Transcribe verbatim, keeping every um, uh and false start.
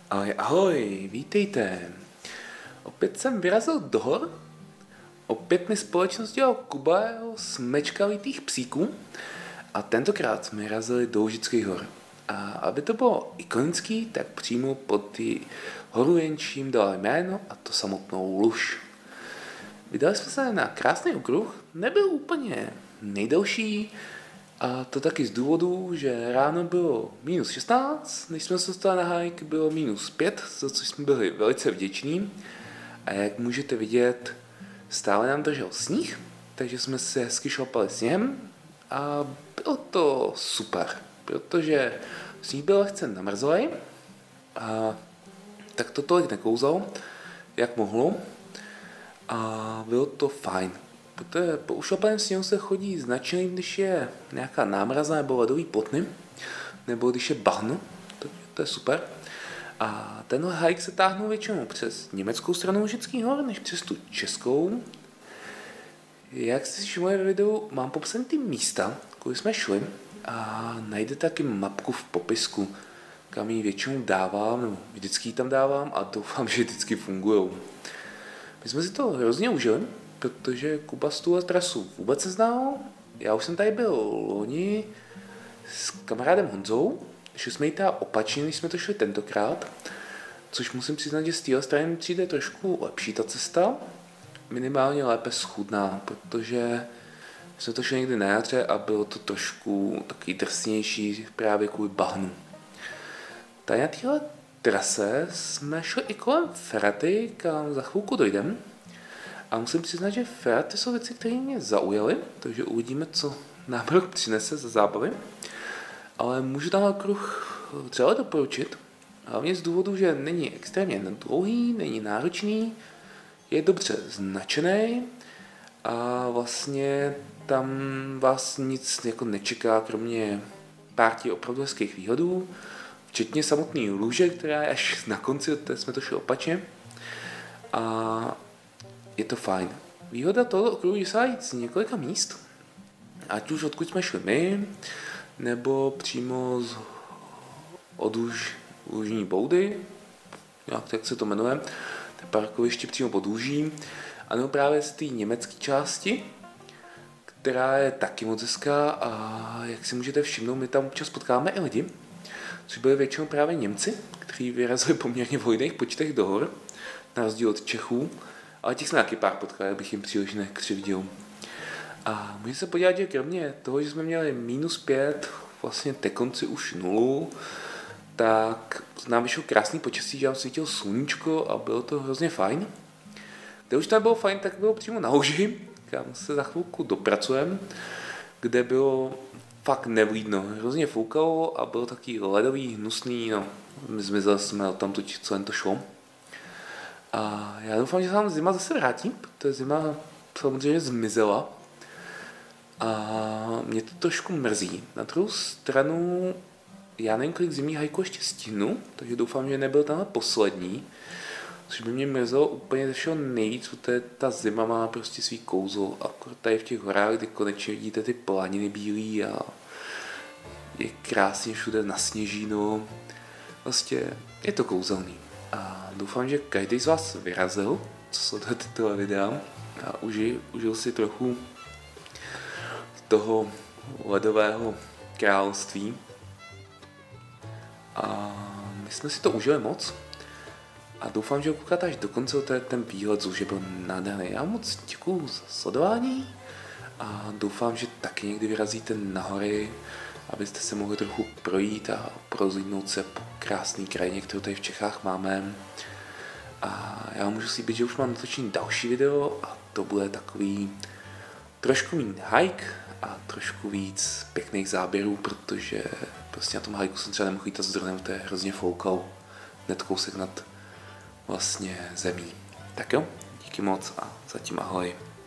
Ahoj, ahoj, vítejte. Opět jsem vyrazil do hor. Opět mi společnost dělal Kuba jeho smečkavitých psíků. A tentokrát jsme vyrazili do Lužických hor. A aby to bylo ikonický, tak přímo pod ty horu jenčím dal jméno, a to samotnou Luž. Vydali jsme se na krásný okruh, nebyl úplně nejdelší, a to taky z důvodu, že ráno bylo minus šestnáct, než jsme se dostali na hike, bylo minus pět, za což jsme byli velice vděční. A jak můžete vidět, stále nám držel sníh, takže jsme se hezky šlapali sněhem a bylo to super, protože sníh byl lehce namrzlej a tak to tolik nekouzalo, jak mohlo, a bylo to fajn. Protože po ušlapaném sněhu se chodí značně, když je nějaká námraza nebo ledový plotny, nebo když je bahno, to, to je super. A tenhle hike se táhnul většinou přes německou stranu Lužických hor, než přes tu českou. Jak jste si všimli ve videu, mám popsané ty místa, kudy jsme šli, a najdete taky mapku v popisku, kam ji většinou dávám, nebo vždycky ji tam dávám a doufám, že vždycky fungujou. My jsme si to hrozně užili, protože Kuba z tuhle trasu vůbec neznal. Já už jsem tady byl loni s kamarádem Honzou, šli jsme ji teda opačně, když jsme to šli tentokrát, což musím přiznat, že z téhle strany přijde trošku lepší ta cesta, minimálně lépe schudná, protože jsme to šli někdy na jadře a bylo to trošku takový drsnější právě kvůli bahnu. Tady na téhle trase jsme šli i kolem Feraty, kam za chvilku dojdeme. A musím přiznat, že Feraty jsou věci, které mě zaujaly, takže uvidíme, co nám rok přinese za zábavy. Ale můžu tam okruh třeba doporučit, hlavně z důvodu, že není extrémně dlouhý, není náročný, je dobře značený a vlastně tam vás nic jako nečeká, kromě pár těch opravdu hezkých výhodů, včetně samotné Luže, která je až na konci, od té jsme to šli opačně. A je to fajn. Výhoda toho okruhu je, že se dá jít z několika míst, ať už odkud jsme šli my, nebo přímo z, od už Lužní boudy, jak tak se to jmenuje, to parkoviště přímo pod Luží, a nebo právě z té německé části, která je taky moc hezká, a jak si můžete všimnout, my tam občas potkáme i lidi, což byli většinou právě Němci, kteří vyrazili poměrně v hojných počtech do hor, na rozdíl od Čechů, ale těch jsme taky pár potkali, abych jim příliš nekřivdil. A můžete se podívat, že kromě toho, že jsme měli minus pět, vlastně te konci už nulu, tak nám vyšlo krásný počasí, že nám svítilo sluníčko a bylo to hrozně fajn. Kde už to bylo fajn, tak bylo přímo na Luži, kam se za chvilku dopracujeme, kde bylo fakt nevlídno. Hrozně foukalo a bylo taky ledový, hnusný, no, zmizeli jsme tam to, co jen to šlo. A já doufám, že se nám zima zase vrátí, protože zima samozřejmě zmizela. A mě to trošku mrzí. Na druhou stranu, já nevím, kolik zimní hajku ještě stihnu, takže doufám, že nebyl tenhle poslední, což by mě mrzelo úplně ze všeho nejvíc, protože ta zima má prostě svý kouzlo. A tady v těch horách, kdy konečně vidíte ty planiny bílý a je krásně všude nasněžíno, vlastně je to kouzelný. A doufám, že každý z vás vyrazil, co sleduje tyto videa, a užil, užil si trochu toho ledového království. A my jsme si to užili moc. A doufám, že koukáte až do konce, to je ten výhled, že byl nádherný. Já moc děkuju za sledování a doufám, že taky někdy vyrazíte na hory, abyste se mohli trochu projít a prozlídnout se po krásný krajině, kterou tady v Čechách máme. A já můžu slíbit, že už mám natočený další video a to bude takový trošku méně hike a trošku víc pěkných záběrů, protože prostě na tom hajku jsem třeba nemohl jít s dronem, to je hrozně foukal, hned kousek nad vlastně zemí. Tak jo, díky moc a zatím ahoj.